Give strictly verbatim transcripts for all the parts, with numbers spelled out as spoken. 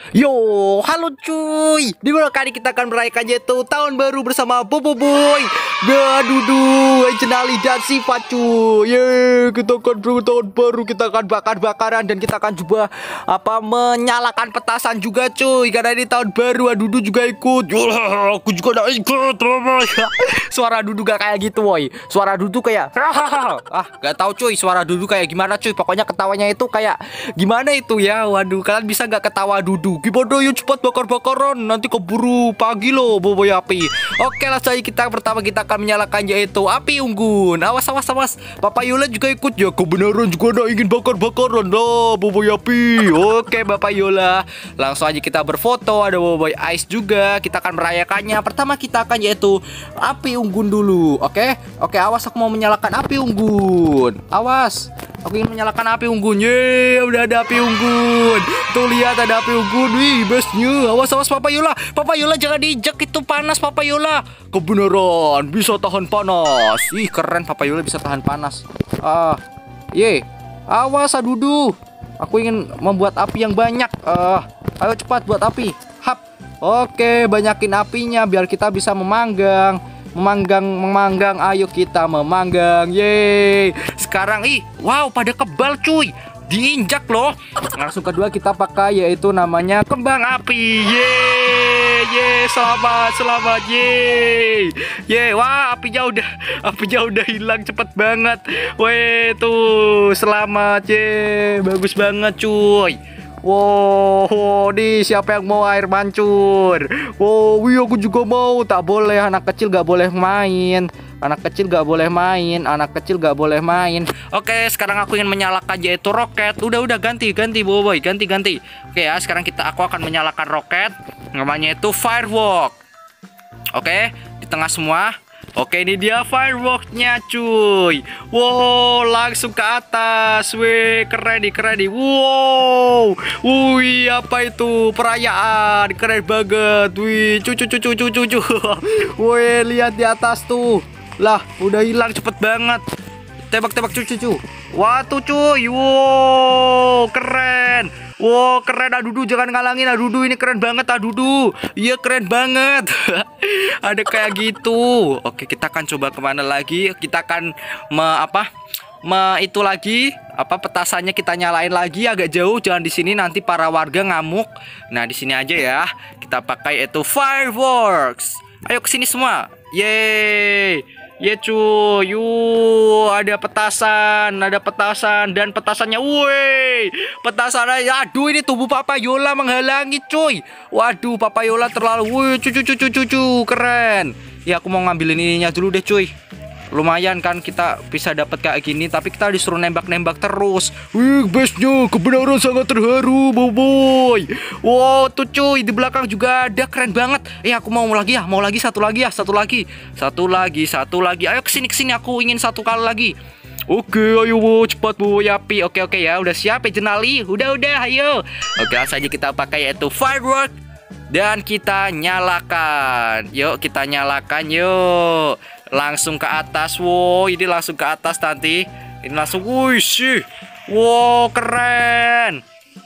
Yo, halo cuy. Di mana kali kita akan merayakan yaitu tahun baru bersama Bobo Boy, Dudu, Jenali dan Sifat cuy. Ye, kita akan tahun baru, kita akan bakar-bakaran dan kita akan coba apa menyalakan petasan juga cuy. Karena ini tahun baru, Dudu juga ikut. Yo, aku juga udah ikut. Suara Dudu gak kayak gitu, woi. Suara Dudu kayak ah, gak tahu cuy. Suara Dudu kayak gimana cuy. Pokoknya ketawanya itu kayak gimana itu ya. Waduh, kalian bisa gak ketawa Dudu? Gimana yuk cepat bakar-bakaran, nanti keburu pagi loh Bobo api. Oke lah saya kita pertama kita akan menyalakan yaitu api unggun. Awas awas awas. Papa Yola juga ikut ya. Kebenaran juga ada ingin bakar-bakaran lah Bobo api. Oke Bapak Yola. Langsung aja kita berfoto. Ada Bobo Ice juga. Kita akan merayakannya. Pertama kita akan yaitu api unggun dulu. Oke. Oke awas aku mau menyalakan api unggun. Awas. Aku ingin menyalakan api unggun. Yeay, udah ada api unggun. Tuh lihat ada api unggun. Wih, bestnya. Awas awas Papa Yola. Papa Yola jangan diinjak, itu panas Papa Yola. Kebenaran bisa tahan panas. Ih, keren Papa Yola bisa tahan panas. Ah, ye. Awas Adudu. Aku ingin membuat api yang banyak. Ah, ayo cepat buat api. Hap. Oke, banyakin apinya biar kita bisa memanggang. Memanggang, memanggang, ayo kita memanggang. Yeay. Sekarang ih, wow pada kebal cuy. Diinjak loh. Langsung kedua kita pakai yaitu namanya kembang api. Yeay, yeay, selamat, selamat, yeay. Yeay, wah apinya udah, apinya udah hilang cepet banget. Weh, tuh, selamat, yeay, bagus banget cuy. Wow, wow, nih siapa yang mau air mancur? Wow, wih aku juga mau. Tak boleh, anak kecil gak boleh main. Anak kecil gak boleh main. Anak kecil gak boleh main. Oke, sekarang aku ingin menyalakan yaitu roket. Udah, udah ganti, ganti Boboiboy, ganti, ganti. Oke ya, sekarang kita aku akan menyalakan roket. Namanya itu firework. Oke, di tengah semua. Oke, ini dia fireworknya cuy. Wow, langsung ke atas. Wih, keren nih, keren nih. Wow, wih, apa itu perayaan? Keren banget. Wih, cucu, cucu, cucu, cucu. Wih, lihat di atas tuh. Lah, udah hilang cepet banget. Tembak-tembak cucu, cucu. Wah, tuh cuy. Wow, keren. Wow, keren Adudu, jangan ngalangin Adudu, ini keren banget Adudu. Iya keren banget. Ada kayak gitu. Oke, kita akan coba kemana lagi? Kita akan me, apa? Me, itu lagi apa petasannya kita nyalain lagi agak jauh, jangan di sini nanti para warga ngamuk. Nah, di sini aja ya. Kita pakai itu fireworks. Ayo ke sini semua. Yeay. Ya cuy, yuk ada petasan, ada petasan dan petasannya, woi, petasannya, aduh ini tubuh Papa Yola menghalangi cuy. Waduh, Papa Yola terlalu, woi, cucu cucu cucu, keren. Ya aku mau ngambilin ininya dulu deh cuy. Lumayan kan kita bisa dapat kayak gini, tapi kita disuruh nembak-nembak terus. Wih, bestnya, kebenaran sangat terharu, Boboiboy. Wow, tuh cuy, di belakang juga ada, keren banget. Eh, aku mau lagi ya, mau lagi satu lagi ya, satu lagi, satu lagi, satu lagi. Ayo kesini kesini, aku ingin satu kali lagi. Oke, ayo wo, cepat bu Yapi. Oke oke ya, udah siap ya Jenali. Udah udah, ayo. Oke, langsung aja kita pakai yaitu firework dan kita nyalakan. Yuk kita nyalakan yuk. Langsung ke atas, wow, ini langsung ke atas nanti. Ini langsung, wih sih, wow, keren,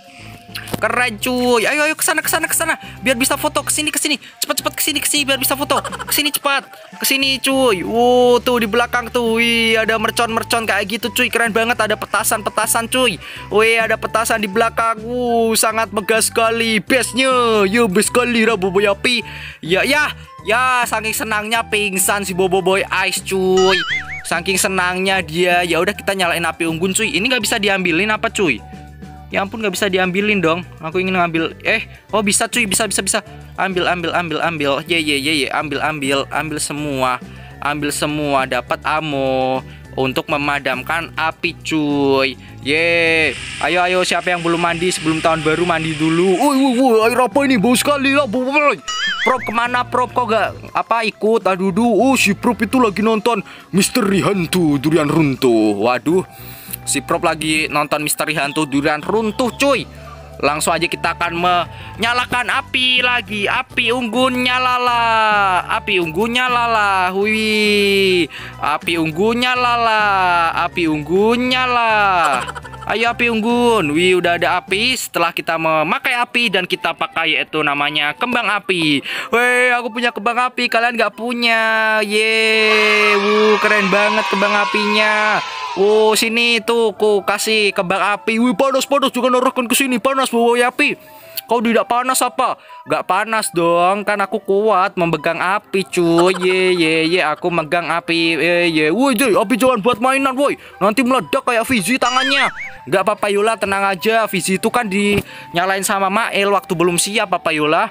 keren cuy. Ayo ayo kesana kesana kesana, biar bisa foto. Kesini kesini, cepat cepat kesini kesini, biar bisa foto. Kesini cepat, kesini cuy. Wow, tuh di belakang tuh, wih, ada mercon-mercon kayak gitu cuy, keren banget. Ada petasan-petasan cuy. Wih, ada petasan di belakang. Wuh, sangat megah sekali, bestnya. Yo, best sekali Boboiboy api. Ya ya. Ya, saking senangnya pingsan si Boboiboy Ice cuy. Saking senangnya dia. Ya udah kita nyalain api unggun cuy. Ini nggak bisa diambilin apa cuy? Ya ampun, nggak bisa diambilin dong. Aku ingin ngambil. Eh, oh bisa cuy, bisa bisa bisa. Ambil ambil ambil ambil. Ye ye ye ye, ambil ambil ambil semua. Ambil semua, dapat ammo untuk memadamkan api cuy. Ye, ayo ayo siapa yang belum mandi sebelum tahun baru mandi dulu. Woi woi woi, air apa ini bau sekali ya. Prop kemana Prop, kok gak apa ikut Adudu? Oh si Prop itu lagi nonton Misteri Hantu Durian Runtuh. Waduh, si Prop lagi nonton Misteri Hantu Durian Runtuh cuy. Langsung aja kita akan menyalakan api lagi. Api unggunnya lala. Api unggunnya lala. Wih. Api unggunnya lala. Api unggunnya lah. Ayo api unggun. Wih, udah ada api. Setelah kita memakai api dan kita pakai itu namanya kembang api. Weh, aku punya kembang api. Kalian nggak punya. Yeay. Wuh, keren banget kembang apinya. Oh, sini tuh, ku kasih kembang api. Wih, panas, panas. Jangan arahkan ke sini. Panas, bawa api. Kau tidak panas apa? Gak panas dong, kan aku kuat memegang api cuy. Ye ye ye, aku megang api. Ye ye, woi Jay, api jangan buat mainan woi. Nanti meledak kayak Fizi tangannya. Gak apa-apa Yola, tenang aja. Fizi itu kan dinyalain sama Mael waktu belum siap apa Yola.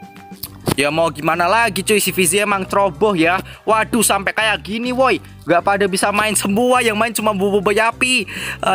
Ya mau gimana lagi cuy, si Fizi emang ceroboh ya. Waduh, sampai kayak gini woi. Gak pada bisa main semua, yang main cuma boboiboy api.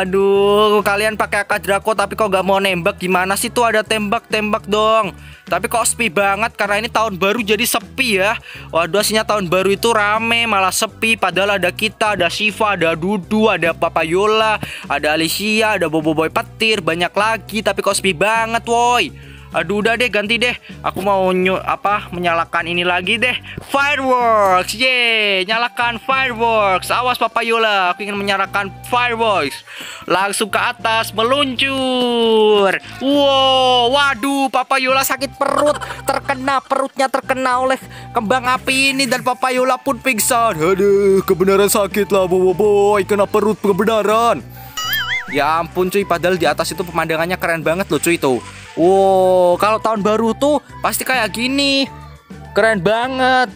Aduh, kalian pakai A K Draco tapi kok gak mau nembak. Gimana sih tuh, ada tembak-tembak dong. Tapi kok sepi banget karena ini tahun baru jadi sepi ya. Waduh, aslinya tahun baru itu rame malah sepi. Padahal ada kita, ada Shiva, ada Dudu, ada Papa Yola, ada Alicia, ada boboiboy petir, banyak lagi. Tapi kok sepi banget woi. Aduh, udah deh, ganti deh. Aku mau nyu apa menyalakan ini lagi deh. Fireworks, ye, nyalakan fireworks. Awas Papa Yola, aku ingin menyalakan fireworks. Langsung ke atas meluncur. Wow, waduh, Papa Yola sakit perut. Terkena perutnya terkena oleh kembang api ini dan Papa Yola pun pingsan. Aduh, kebenaran sakit lah boboiboy, kena perut kebenaran. Ya ampun cuy, padahal di atas itu pemandangannya keren banget loh cuy tuh. Wow, kalau tahun baru tuh pasti kayak gini. Keren banget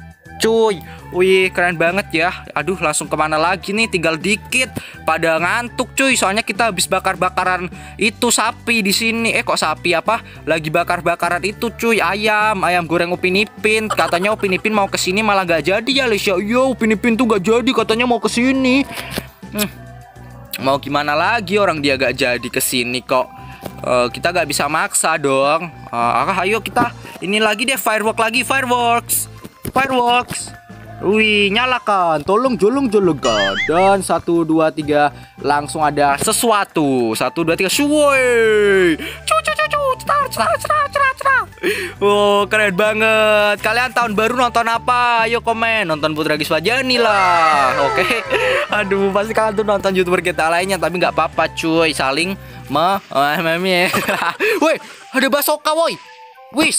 cuy. Wih, keren banget ya. Aduh, langsung kemana lagi nih, tinggal dikit. Pada ngantuk cuy, soalnya kita habis bakar-bakaran itu sapi di sini. Eh kok sapi apa? Lagi bakar-bakaran itu cuy, ayam. Ayam goreng Upin Ipin. Katanya Upin Ipin mau kesini malah gak jadi ya Alicia. Yo, Upin Ipin tuh gak jadi, katanya mau kesini. Hmm. Mau gimana lagi, orang dia gak jadi kesini kok. Uh, kita gak bisa maksa dong. uh, Ayo kita ini lagi deh, firework lagi, fireworks. Fireworks. Wih, nyalakan, tolong jolong jolongkan. Dan satu dua tiga langsung ada sesuatu. Satu dua tiga, suwoi. Cu cu cu cu, cetar cetar cetar cetar cetar. Oh, keren banget. Kalian tahun baru nonton apa? Ayo komen. Nonton Putra Giswajani lah. Oke. Okay. Aduh, pasti kalian tuh nonton YouTuber kita lainnya, tapi nggak apa-apa cuy. Saling me meme. Woi, ada basoka woi. Wis.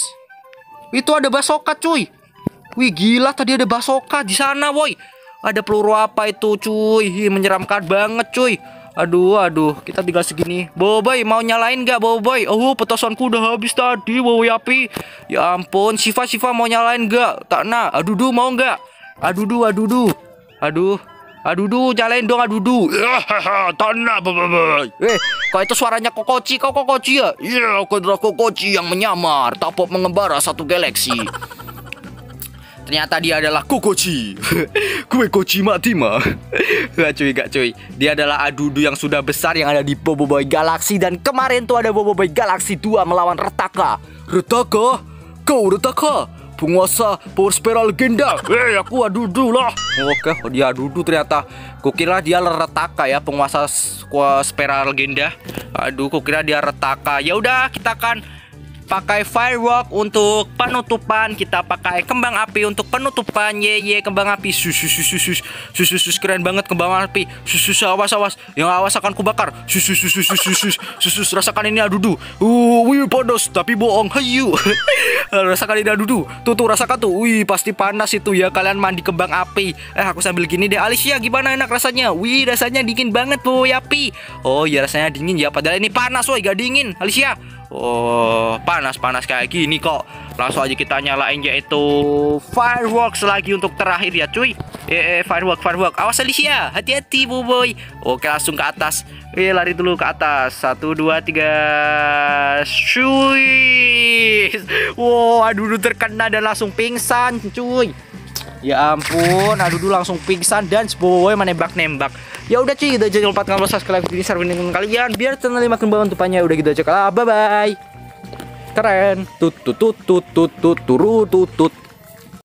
Itu ada basoka cuy. Wih, gila, tadi ada basoka di sana woi. Ada peluru apa itu cuy? Hi, menyeramkan banget cuy. Aduh, aduh, kita tinggal segini. Boboiboy, mau nyalain nggak Boboiboy? Oh, petasanku udah habis tadi, boboiboy api. Ya ampun, Shiva, Shiva mau nyalain nggak? Tak nah, aduh, mau nggak? Aduh, aduh, aduh, aduh, nyalain dong, aduh. Tak nah, boboiboy. Eh, kok itu suaranya Kokoci? Kau Kokoci ya? Iya, aku adalah Kokoci yang menyamar, tapop mengembara satu galaksi. Ternyata dia adalah Kokoci. Kue Koci mati mah. Gak cuy, gak cuy. Dia adalah Adudu yang sudah besar yang ada di Boboiboy Galaxy. Dan kemarin tuh ada Boboiboy Galaxy dua melawan Retaka. Retaka? Kau Retaka? Penguasa Power Spera Legenda. Eh, aku Adudu lah. Oke, oh, dia Adudu ternyata. Kukira dia Retaka ya, penguasa Spera Legenda. Aduh, kukira dia Retaka. Ya udah, kita akan pakai firework untuk penutupan. Kita pakai kembang api untuk penutupan. Ye ye, kembang api. Sus sus sus sus sus sus sus, keren banget kembang api. Sus sus, awas awas, yang awas akan kubakar. Sus sus sus sus sus sus sus sus, rasakan ini Adudu. Uh, wih panas tapi bohong. Hayu. Rasakan ini Adudu. Tuh tuh, rasakan tuh. Wih, pasti panas itu ya. Kalian mandi kembang api. Eh, aku sambil gini deh. Alicia, gimana enak rasanya? Wih, rasanya dingin banget boy api. Oh ya, rasanya dingin ya. Padahal ini panas woi, gak dingin Alicia. Oh, panas-panas kayak gini kok. Langsung aja kita nyalain yaitu fireworks lagi untuk terakhir ya cuy. Eh, eh firework, firework. Awas Alicia, hati-hati boboiboy. Oke, langsung ke atas. Eh, lari dulu ke atas. Satu, dua, tiga. Cuy. Wow, Adudu terkena dan langsung pingsan cuy. Ya ampun, Adudu langsung pingsan dan boboiboy menembak-nembak. Ya udah cuy, gitu aja, jangan lupa tekan subscribe ini, share dengan kalian biar channel ini makin bantu tupannya. Udah gitu aja, bye bye. Keren. Tut tut tut tut tut tut tut tut.